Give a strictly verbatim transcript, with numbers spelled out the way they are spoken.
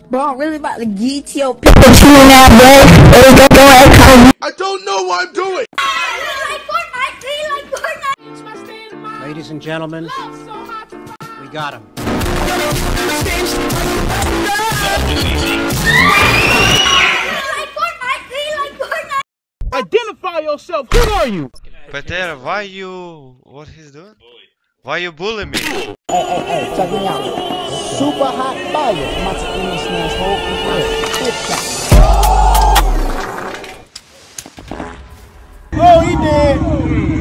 Bro, I'm really about to get your Pikachu in that, bro. I don't know what I'm doing. Ladies and gentlemen, we got him. Identify yourself. Who are you? Peter, why you... what he's doing? Why you bullying me? Hey, hey, hey, check me out. Super hot fire. I'm about to end this man's whole career. Oh, he did.